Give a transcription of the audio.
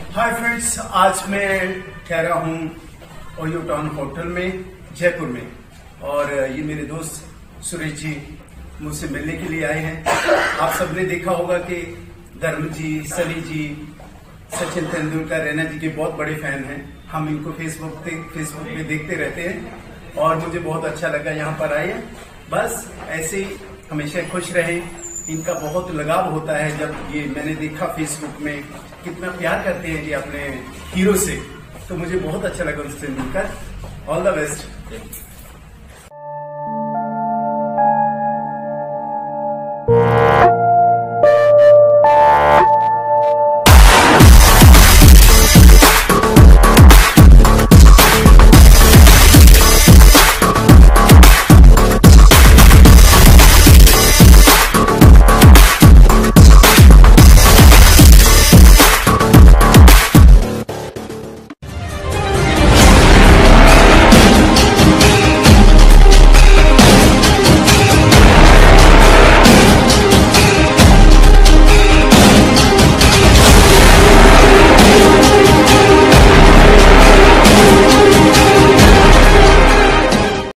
Hi friends, आज मैं ठहरा हूँ ओयो टाउन होटल में जयपुर में और ये मेरे दोस्त सुरेश जी मुझसे मिलने के लिए आए हैं। आप सबने देखा होगा कि धर्म जी, सनी जी, सचिन तेंदुलकर, रैना जी के बहुत बड़े फैन हैं। हम इनको फेसबुक पे देखते रहते हैं और मुझे बहुत अच्छा लगा यहाँ पर आए। बस ऐसे ही हमेशा खुश रहें। इनका बहुत लगाव होता है। जब ये मैंने देखा फेसबुक में कितना प्यार करते हैं ये अपने हीरो से, तो मुझे बहुत अच्छा लगा उनसे मिलकर। All the best.